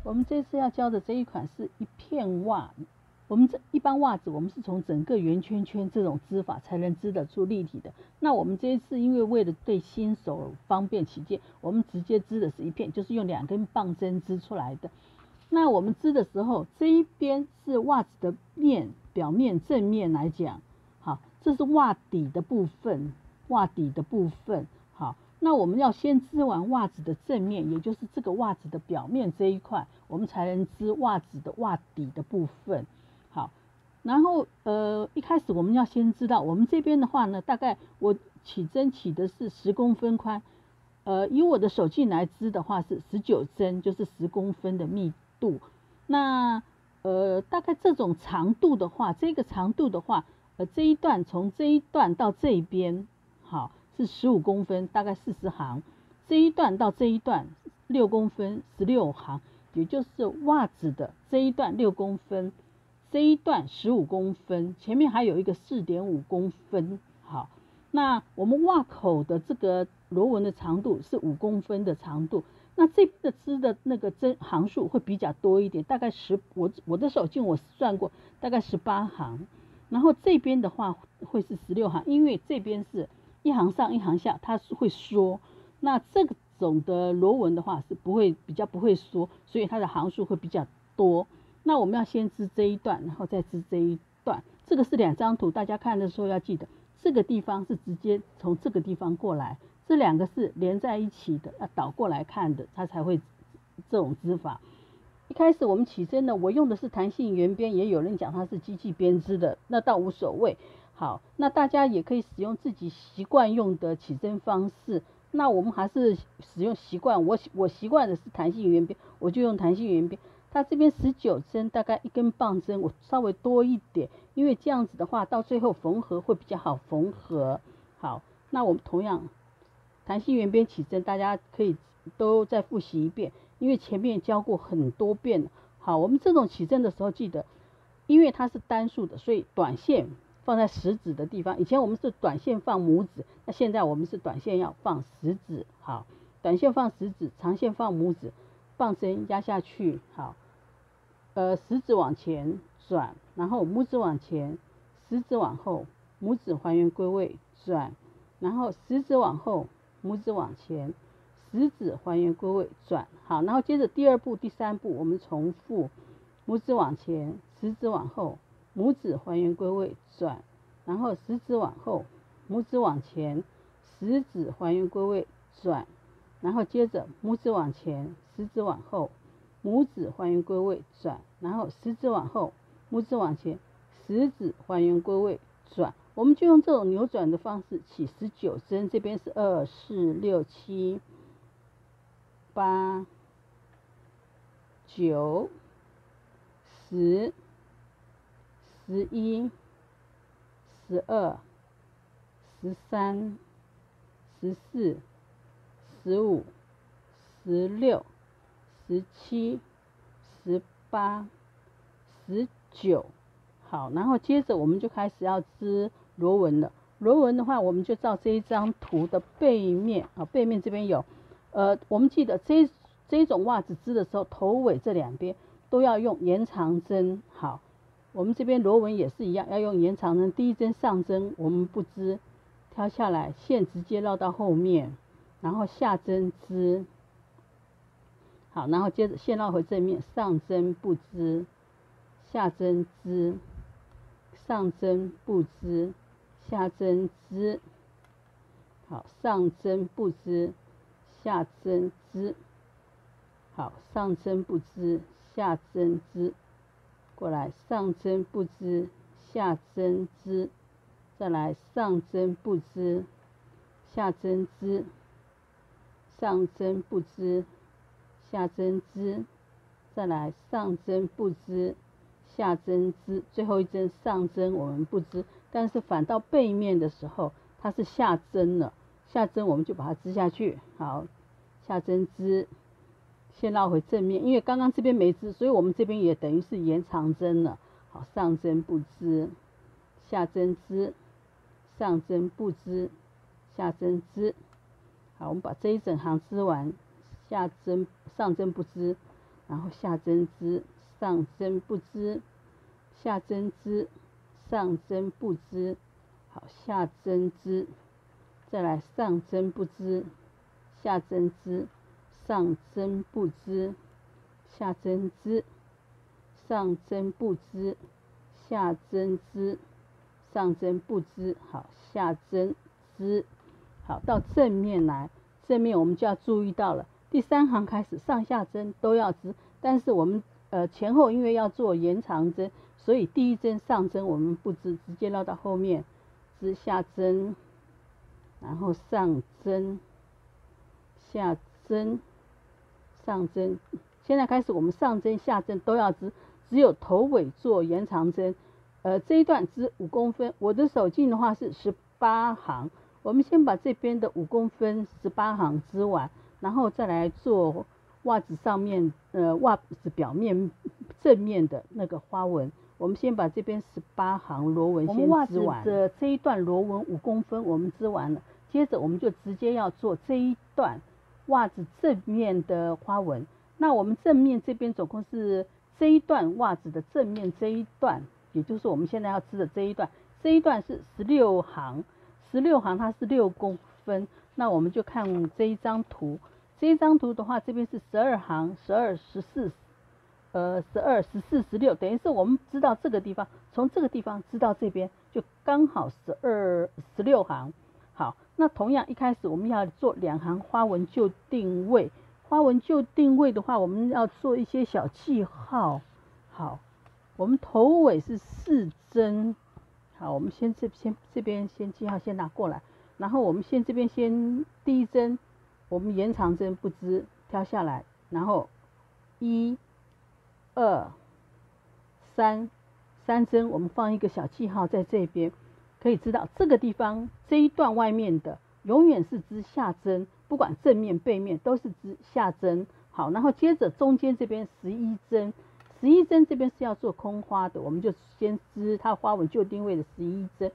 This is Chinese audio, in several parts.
我们这次要教的这一款是一片袜。我们一般袜子，我们是从整个圆圈圈这种织法才能织得出立体的。那我们这一次因为为了对新手方便起见，我们直接织的是一片，就是用2根棒针织出来的。那我们织的时候，这一边是袜子的表面正面来讲，好，这是袜底的部分，好。那我们要先织完袜子的正面，也就是这个袜子的表面这一块，我们才能织袜子的袜底的部分。好，然后一开始我们要先知道，我们这边的话呢，大概我起针起的是10公分宽，以我的手劲来织的话是19针，就是10公分的密度。那大概这种长度的话，这个长度的话，这一段从这一段到这一边，好。是15公分，大概40行。这一段到这一段6公分，16行，也就是袜子的这一段6公分，这一段15公分，前面还有一个4.5公分。好，那我们袜口的这个螺纹的长度是5公分的长度。那这边的织的那个针行数会比较多一点，大概我的手劲我算过，大概18行。然后这边的话会是16行，因为这边是一行上一行下，它是会缩。那这种的螺纹的话是比较不会缩，所以它的行数会比较多。那我们要先织这一段，然后再织这一段。这个是2张图，大家看的时候要记得，这个地方是直接从这个地方过来，这2个是连在一起的，要倒过来看的，它才会这种织法。一开始我们起针呢，我用的是弹性圆边，也有人讲它是机器编织的，那倒无所谓。好，那大家也可以使用自己习惯用的起针方式。那我们还是使用习惯，我习惯的是弹性圆边，我就用弹性圆边。它这边19针，大概1根棒针，我稍微多一点，因为这样子的话，到最后缝合会比较好缝合。好，那我们同样弹性圆边起针，大家可以都再复习一遍，因为前面教过很多遍了。好，我们这种起针的时候记得，因为它是单数的，所以短线放在食指的地方。以前我们是短线放拇指，那现在我们是短线要放食指。好，短线放食指，长线放拇指，棒针压下去。好，食指往前转，然后拇指往前，食指往后，拇指还原归位转，然后食指往后，拇指往前，食指还原归位转。好，然后接着第2步、第3步我们重复，拇指往前，食指往后，拇指还原归位转，然后食指往后，拇指往前，食指还原归位转，然后接着拇指往前，食指往后，拇指还原归位转，然后食指往后，拇指往前，食指还原归位转。我们就用这种扭转的方式起19针，这边是2、4、6、7、8、9、10、11、12、13、14、15、16、17、18、19。好，然后接着我们就开始要织螺纹了。螺纹的话，我们就照这一张图的背面啊，背面这边有，我们记得这种袜子织的时候，头尾这2边都要用延长针。好，我们这边螺纹也是一样，要用延长针。第1针上针我们不织，挑下来，线直接绕到后面，然后下针织。好，然后接着线绕回正面，上针不织，下针织，上针不织，下针织。好，上针不织，下针织。好，上针不织，下针织。过来，上针不织，下针织。再来，上针不织，下针织。上针不织，下针织。再来，上针不织，下针织。最后1针上针我们不织，但是反到背面的时候它是下针了，下针我们就把它织下去。好，下针织，线绕回正面，因为刚刚这边没织，所以我们这边也等于是延长针了。好，上针不织，下针织，上针不织，下针织。好，我们把这一整行织完，上针不织， 然后下针织，上针不织，下针织，上针不织，好，下针织，再来上针不织，下针织，上针不织，下针织，上针不织，下针织，上针不织，好，下针织，好，到正面来，正面我们就要注意到了，第3行开始上下针都要织，但是我们前后因为要做延长针，所以第1针上针我们不织，直接绕到后面织下针，然后上针，下针，上针。现在开始我们上针下针都要织，只有头尾做延长针。这一段织5公分，我的手径的话是18行。我们先把这边的5公分18行织完，然后再来做袜子上面袜子表面正面的那个花纹。我们先把这边18行螺纹先织完。我们袜子的这一段螺纹5公分我们织完了，接着我们就直接要做这一段袜子正面的花纹。那我们正面这边总共是这一段袜子的正面这一段，也就是我们现在要织的这一段，这一段是16行，16行它是6公分。那我们就看这一张图，这一张图的话，这边是12行，12、14、12、14、16，等于是我们织到这个地方，从这个地方织到这边，就刚好16行。好，那同样一开始我们要做2行花纹就定位。花纹就定位的话，我们要做一些小记号。好，我们头尾是4针。好，我们这边先记号先拿过来，然后我们这边先第1针，我们延长针不织，挑下来，然后1、2、3，3针，我们放一个小记号在这边，可以知道这个地方这一段外面的永远是织下针。不管正面背面都是织下针。好，然后接着中间这边11针，11针这边是要做空花的，我们就先织它花纹就定位的11针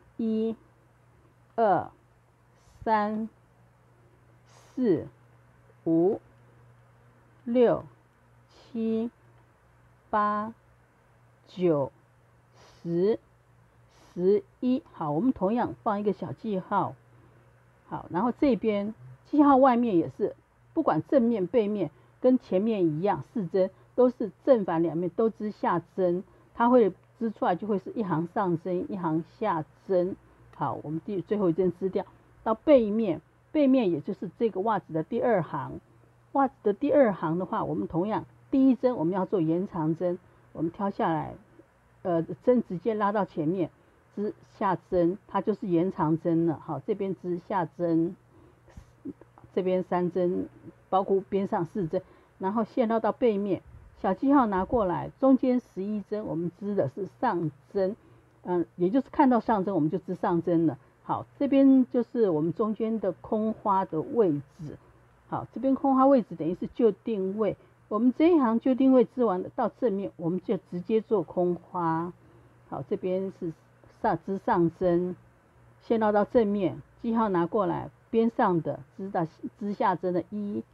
，1、2、3、4、5、6、7、8、9、10、11。好，我们同样放一个小记号。好，然后这边记号外面也是，不管正面背面跟前面一样，4针都是正反两面都织下针，它会织出来就会是1行上针1行下针。好，我们最后一针织掉，到背面，背面也就是这个袜子的第2行，袜子的第2行的话，我们同样第1针我们要做延长针，我们挑下来，针直接拉到前面织下针，它就是延长针了。好，这边织下针。这边3针，包括边上4针，然后线绕到背面，小记号拿过来，中间11针，我们织的是上针，也就是看到上针我们就织上针了。好，这边就是我们中间的空花的位置。好，这边空花位置等于是就定位，我们这一行就定位织完了，到正面我们就直接做空花。好，这边是织上针，线绕到正面，记号拿过来。边上的织下针的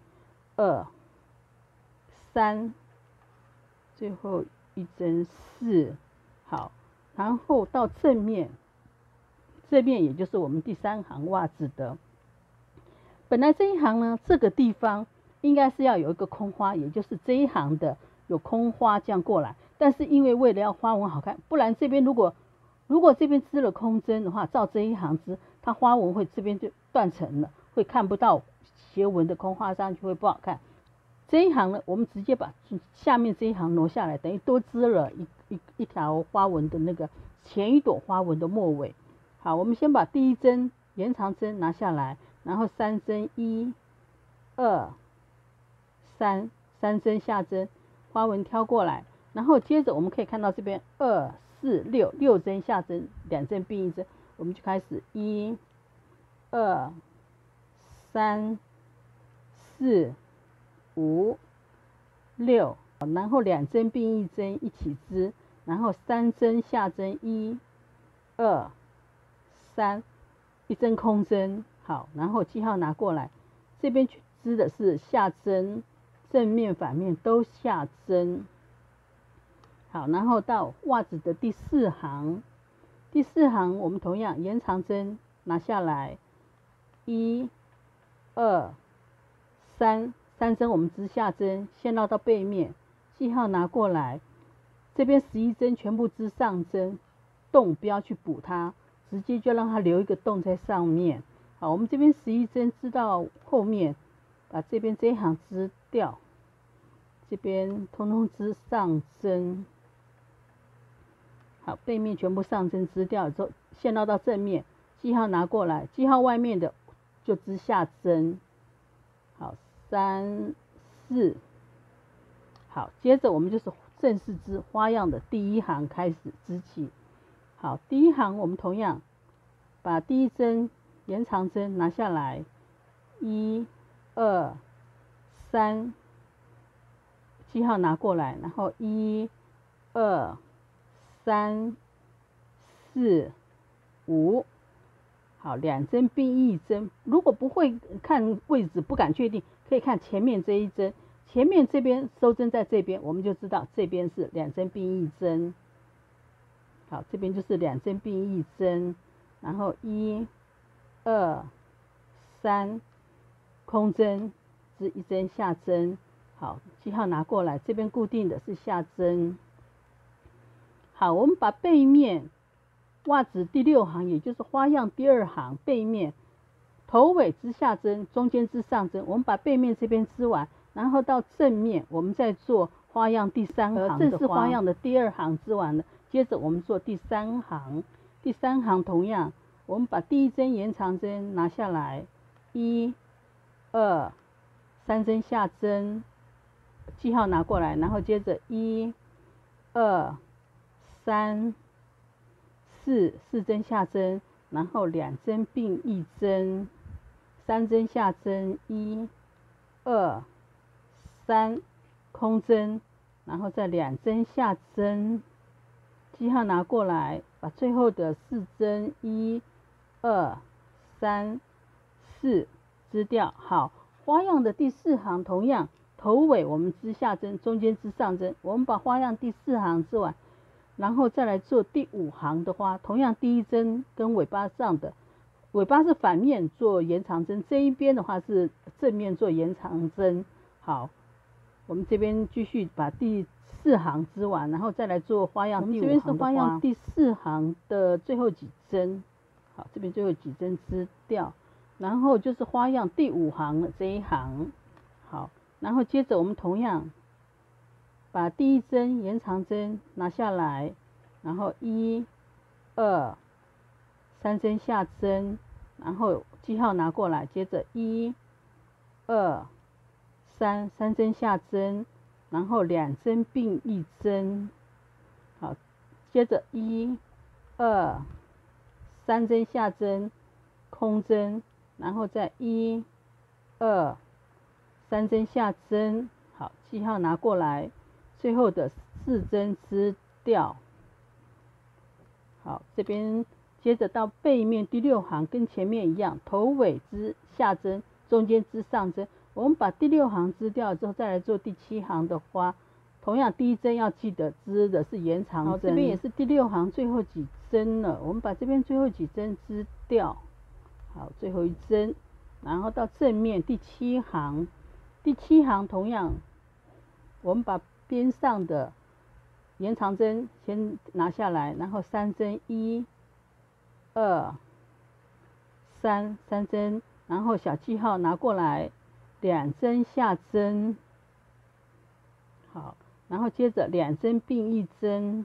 1、2、3，最后一针4。好，然后到正面，这面也就是我们第3行袜子的。本来这一行呢，这个地方应该是要有一个空花，也就是这一行的有空花这样过来，但是因为为了要花纹好看，不然这边如果这边织了空针的话，照这一行织，它花纹会这边就断层了，会看不到斜纹的空画上去，会不好看。这一行呢，我们直接把下面这一行挪下来，等于多织了一条花纹的那个前一朵花纹的末尾。好，我们先把第1针延长针拿下来，然后3针1、2、3，3针下针，花纹挑过来，然后接着我们可以看到这边2、4、6针下针，2针并1针，我们就开始1、2、3、4、5、6，然后2针并1针一起织，然后3针下针1、2、3，一针空针。好，然后记号拿过来，这边织的是下针正面反面都下针。好，然后到袜子的第4行，第4行我们同样延长针拿下来，1、2、3，3针我们直下针，先绕到背面，记号拿过来，这边11针全部织上针，洞不要去补它，直接就让它留一个洞在上面。好，我们这边11针织到后面，把这边这一行织掉，这边通通织上针。好，背面全部上针织掉之后，线绕到正面，记号拿过来，记号外面的就织下针。好，3、4。好，接着我们就是正式织花样的第1行开始织起。好，第1行我们同样把第1针延长针拿下来，1、2、3，记号拿过来，然后1、2、3、4、5。好，2针并1针。如果不会看位置，不敢确定，可以看前面这一针。前面这边收针在这边，我们就知道这边是2针并1针。好，这边就是2针并1针，然后1、2、3，空针织1针下针。好，记号拿过来，这边固定的是下针。好，我们把背面袜子第6行，也就是花样第2行背面头尾织下针，中间织上针。我们把背面这边织完，然后到正面我们再做花样第3行的这是花样的第2行织完了，接着我们做第3行。第3行同样，我们把第1针延长针拿下来，1、2、3针下针，记号拿过来，然后接着1、2、3、4，4针下针，然后2针并1针，3针下针，1、2、3，空针，然后再2针下针，记号拿过来，把最后的4针1、2、3、4织掉。好，花样的第4行同样，头尾我们织下针，中间织上针。我们把花样第4行织完，然后再来做第5行的花，同样第1针跟尾巴上的，尾巴是反面做延长针，这一边的话是正面做延长针。好，我们这边继续把第4行织完，然后再来做花样第5行的花。我们这边是花样第4行的最后几针。好，这边最后几针织掉，然后就是花样第5行的这一行。好，然后接着我们同样把第1针延长针拿下来，然后1、2、3针下针，然后记号拿过来，接着1、2、3，三针下针，然后2针并1针。好，接着1、2、3针下针，空针，然后再1、2、3针下针。好，记号拿过来，最后的4针织掉。好，这边接着到背面第6行，跟前面一样，头尾织下针，中间织上针。我们把第6行织掉之后，再来做第7行的花。同样，第1针要记得织的是延长针。好，这边也是第6行最后几针了，我们把这边最后几针织掉。好，最后1针，然后到正面第7行，第7行同样，我们把边上的延长针先拿下来，然后3针1、2、3，三针，然后小记号拿过来，2针下针。好，然后接着2针并1针，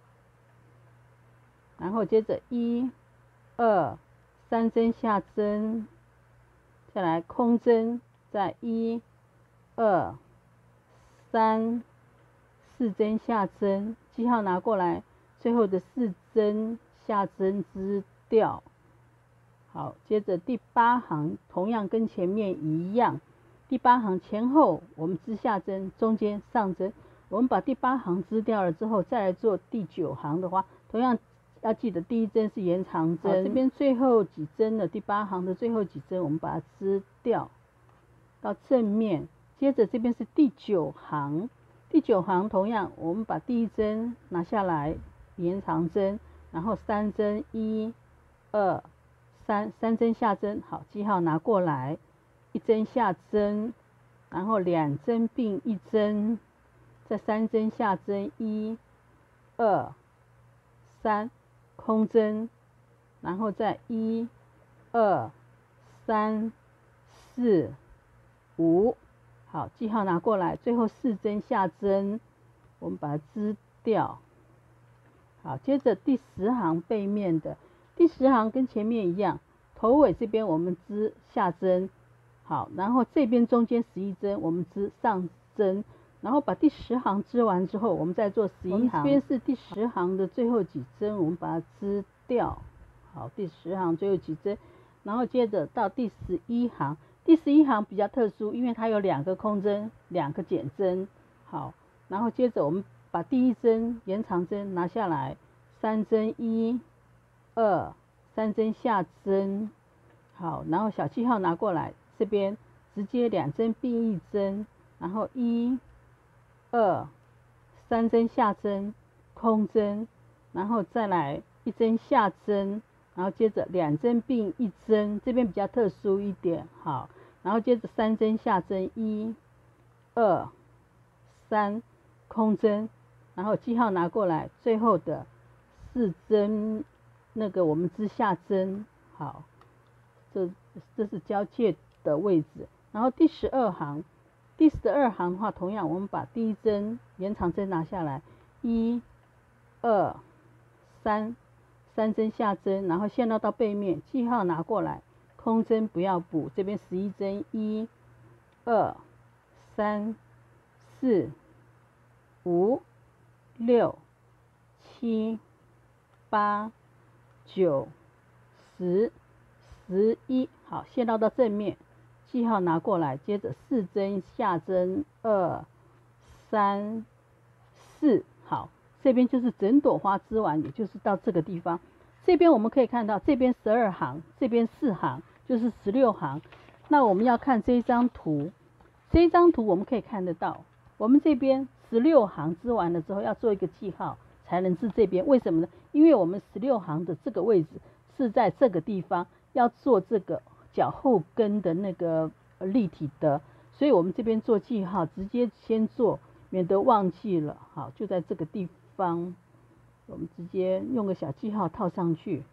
然后接着1、2、3针下针，再来空针，再1、2、3、4针下针，记号拿过来，最后的4针下针织掉。好，接着第8行同样跟前面一样，第8行前后我们织下针，中间上针。我们把第8行织掉了之后，再来做第9行的花，同样要记得第1针是延长针。这边最后几针的第8行的最后几针，我们把它织掉。到正面接着这边是第9行，第9行同样我们把第1针拿下来，延长针，然后3针，1、2、3针下针，好，记号拿过来，1针下针，然后2针并1针，再3针下针，1、2、3，空针，然后再1、2、3、4、5，好，记号拿过来，最后4针下针，我们把它织掉。好，接着第10行背面的第10行跟前面一样，头尾这边我们织下针，好，然后这边中间11针我们织上针，然后把第10行织完之后，我们再做11行。这边是第10行的最后几针，我们把它织掉。好，第10行最后几针，然后接着到第11行。第11行比较特殊，因为它有2个空针，2个减针。好，然后接着我们把第1针延长针拿下来，3针，1、2、3针下针。好，然后小记号拿过来，这边直接2针并1针，然后1、2、3针下针，空针，然后再来1针下针，然后接着2针并1针，这边比较特殊一点。好，然后接着3针下针，1、2、3，空针，然后记号拿过来，最后的4针那个我们织下针。好，这是交界的位置。然后第12行，第12行的话，同样我们把第1针延长针拿下来，1、2、3，针下针，然后线绕到背面，记号拿过来，空针不要补，这边11针，1、2、3、4、5、6、7、8、9、10、11，好，线绕到正面，记号拿过来，接着4针下针，2、3、4，好，这边就是整朵花织完，也就是到这个地方。这边我们可以看到，这边12行，这边4行，就是16行。那我们要看这一张图，这一张图我们可以看得到，我们这边16行织完了之后，要做一个记号才能织这边。为什么呢？因为我们16行的这个位置是在这个地方，要做这个脚后跟的那个立体的，所以我们这边做记号，直接先做，免得忘记了。好，就在这个地方，我们直接用个小记号套上去。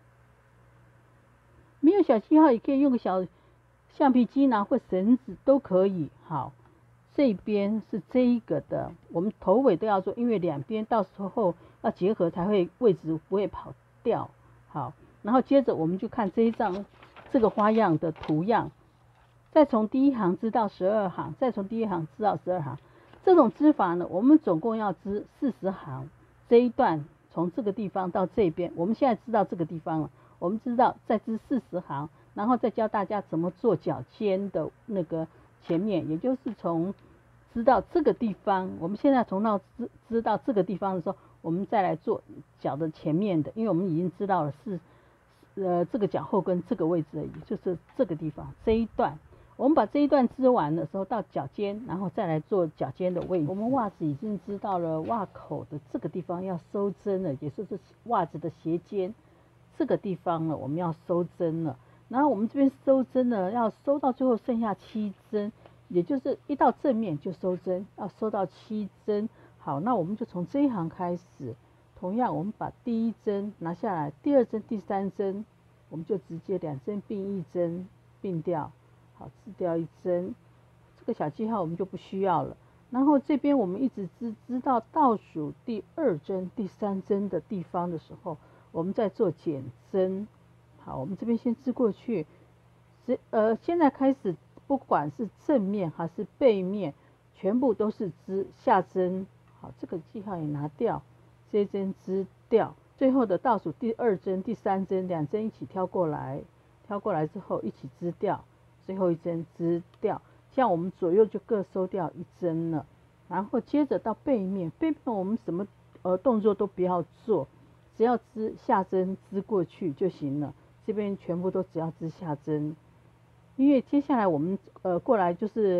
没有小记号也可以用个小橡皮筋啊，或绳子都可以。好，这边是这一个的，我们头尾都要做，因为两边到时候要结合才会位置不会跑掉。好，然后接着我们就看这一张这个花样的图样，再从第一行织到12行，再从第一行织到12行。这种织法呢，我们总共要织40行。这一段从这个地方到这边，我们现在知道这个地方了，我们知道再织40行，然后再教大家怎么做脚尖的那个前面，也就是从织到这个地方，我们现在从到织到这个地方的时候，我们再来做脚的前面的，因为我们已经知道了是这个脚后跟这个位置而已，就是这个地方这一段。我们把这一段织完的时候到脚尖，然后再来做脚尖的位置。我们袜子已经织到了袜口的这个地方要收针了，也就是袜子的鞋尖这个地方了，我们要收针了。然后我们这边收针呢，要收到最后剩下7针，也就是一到正面就收针，要收到7针。好，那我们就从这一行开始，同样我们把第一针拿下来，第二针、第三针，我们就直接2针并1针并掉。好，织掉1针，这个小记号我们就不需要了。然后这边我们一直织到倒数第2针、第3针的地方的时候，我们再做减针。好，我们这边先织过去。现在开始，不管是正面还是背面，全部都是织下针。好，这个记号也拿掉，这一针织掉。最后的倒数第2针、第3针，2针一起挑过来，挑过来之后一起织掉。最后1针织掉，像我们左右就各收掉1针了。然后接着到背面，背面我们什么动作都不要做，只要织下针织过去就行了。这边全部都只要织下针，因为接下来我们过来就是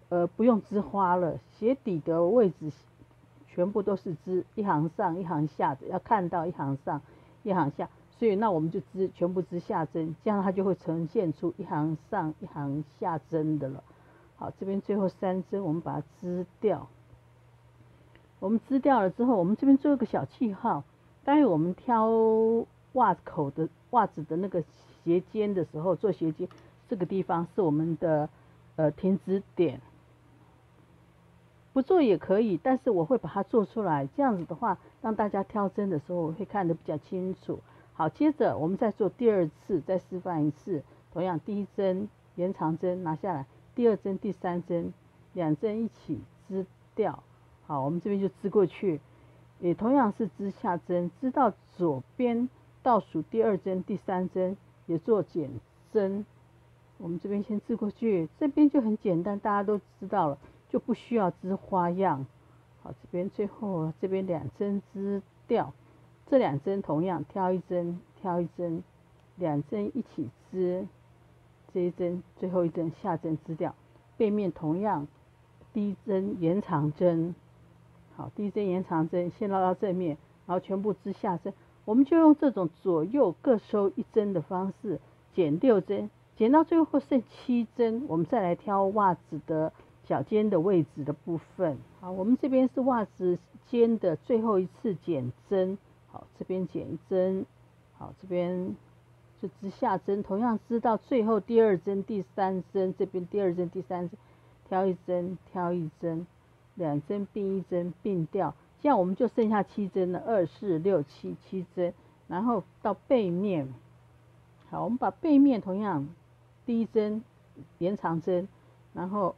不用织花了，鞋底的位置全部都是织一行上一行下的，要看到一行上一行下，所以那我们就全部织下针，这样它就会呈现出一行上一行下针的了。好，这边最后3针我们把它织掉。我们织掉了之后，我们这边做一个小记号。待会我们挑袜子的那个斜尖的时候，做斜尖，这个地方是我们的停止点。不做也可以，但是我会把它做出来，这样子的话，让大家挑针的时候会看得比较清楚。好，接着我们再做第2次，再示范一次。同样，第1针延长针拿下来，第2针、第3针，2针一起织掉。好，我们这边就织过去，也同样是织下针，织到左边倒数第2针、第3针也做减针。我们这边先织过去，这边就很简单，大家都知道了，就不需要织花样。好，这边最后这边2针织掉，这2针同样挑1针，挑1针，2针一起织，这一针最后一针下针织掉，背面同样第1针延长针。好，第1针延长针先绕到正面，然后全部织下针。我们就用这种左右各收1针的方式，减6针，减到最后剩7针，我们再来挑袜子的小尖的位置的部分。好，我们这边是袜子尖的最后一次减针。好，这边减1针，好，这边就织下针，同样织到最后第2针、第3针，这边第2针、第3针，挑1针，挑1针。2针并1针并掉，这样我们就剩下7针了，2、4、6、7针，然后到背面。好，我们把背面同样第1针延长针，然后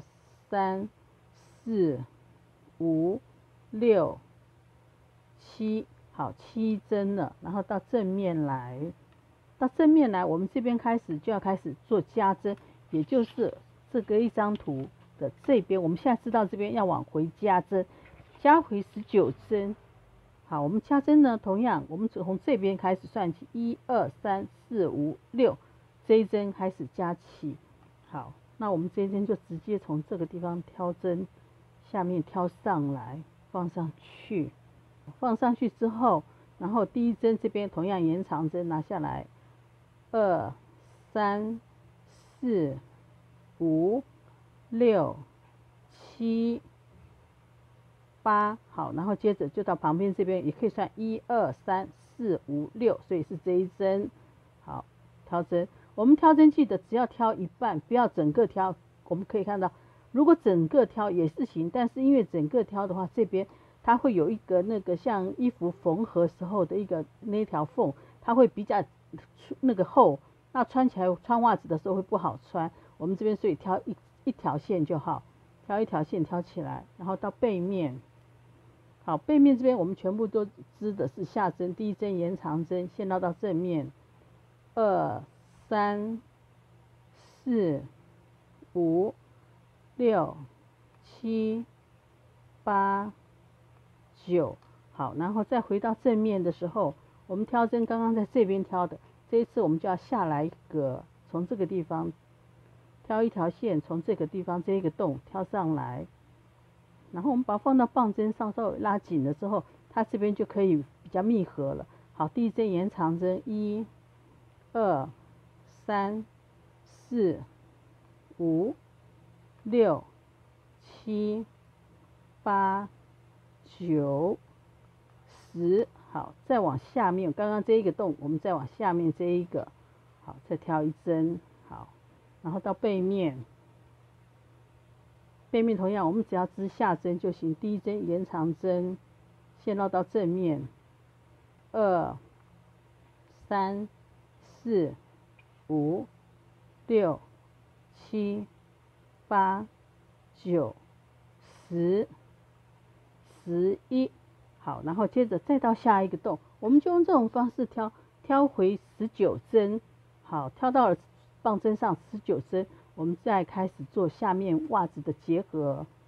2、3、4、5、6、7，好，7针了，然后到正面来，我们这边就要开始做加针，也就是这个一张图的这边，我们现在知道这边要往回加针，加回19针。好，我们加针呢，同样我们从这边开始算起，1、2、3、4、5、6，这一针开始加起。好，那我们这一针就直接从这个地方挑针，下面挑上来，放上去，之后，然后第1针这边同样延长针拿下来，2、3、4、5、6、7、8，好，然后接着就到旁边这边，也可以算1、2、3、4、5、6，所以是这一针。好，挑针，我们挑针记得只要挑一半，不要整个挑。我们可以看到，如果整个挑也是行，但是因为整个挑的话，这边它会有一个那个像衣服缝合时候的那条缝，它会比较那个厚，那穿起来穿袜子的时候会不好穿。我们这边所以挑一条线就好，挑一条线挑起来，然后到背面。好，背面这边我们全部都织的是下针，第1针延长针，先绕到正面，2、3、4、5、6、7、8、9，好，然后再回到正面的时候，我们挑针刚刚在这边挑的，这一次我们就要下来一个，从这个地方挑一条线，从这个地方这个洞挑上来，然后我们把它放到棒针上，稍微拉紧了之后，它这边就可以比较密合了。好，第1针延长针，1、2、3、4、5、6、7、8、9、10，好，再往下面，刚刚这一个洞，我们再往下面这一个，好，再挑1针，好，然后到背面。背面同样，我们只要织下针就行。第1针延长针，先绕到正面，2、3、4、5、6、7、8、9、10、11，好，然后接着再到下一个洞，我们就用这种方式挑回19针，好，挑到了棒针上19针。我们再开始做下面袜子的结合。